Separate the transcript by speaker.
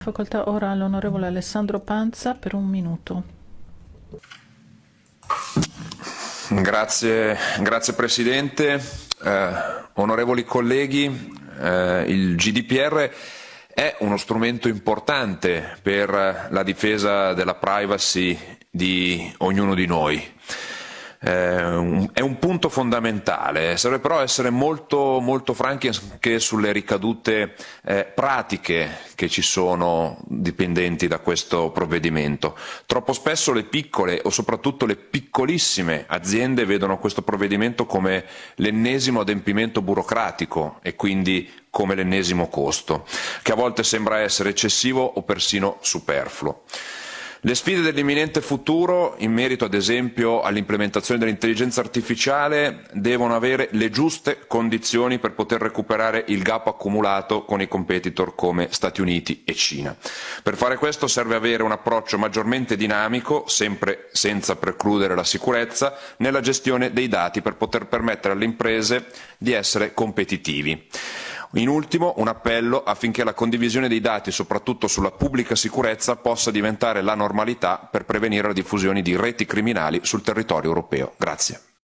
Speaker 1: facoltà ora all'onorevole Alessandro Panza per un minuto.
Speaker 2: Grazie Presidente. Onorevoli colleghi, il GDPR è uno strumento importante per la difesa della privacy di ognuno di noi. È un punto fondamentale, serve però essere molto franchi anche sulle ricadute pratiche che ci sono dipendenti da questo provvedimento. Troppo spesso le piccole o soprattutto le piccolissime aziende vedono questo provvedimento come l'ennesimo adempimento burocratico e quindi come l'ennesimo costo, che a volte sembra essere eccessivo o persino superfluo. Le sfide dell'imminente futuro, in merito ad esempio all'implementazione dell'intelligenza artificiale, devono avere le giuste condizioni per poter recuperare il gap accumulato con i competitor come Stati Uniti e Cina. Per fare questo serve avere un approccio maggiormente dinamico, sempre senza precludere la sicurezza, nella gestione dei dati per poter permettere alle imprese di essere competitivi. In ultimo, un appello affinché la condivisione dei dati, soprattutto sulla pubblica sicurezza, possa diventare la normalità per prevenire la diffusione di reti criminali sul territorio europeo. Grazie.